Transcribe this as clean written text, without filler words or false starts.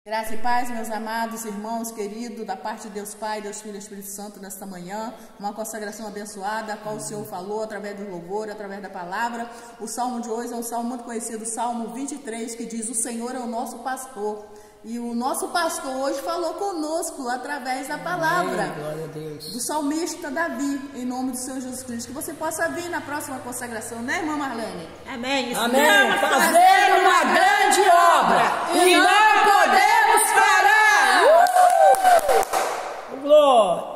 Graça e paz, meus amados irmãos, queridos, da parte de Deus Pai, Deus Filho e Espírito Santo, nesta manhã, uma consagração abençoada, a qual o Senhor falou, através do louvor, através da palavra. O salmo de hoje é um salmo muito conhecido, o Salmo 23, que diz: o Senhor é o nosso pastor. E o nosso pastor hoje falou conosco através da palavra. Amém, glória a Deus. Do salmista Davi, em nome do Senhor Jesus Cristo. Que você possa vir na próxima consagração, né, irmã Marlene? Amém. Amém. Fazer uma grande obra e não podemos parar. Glória.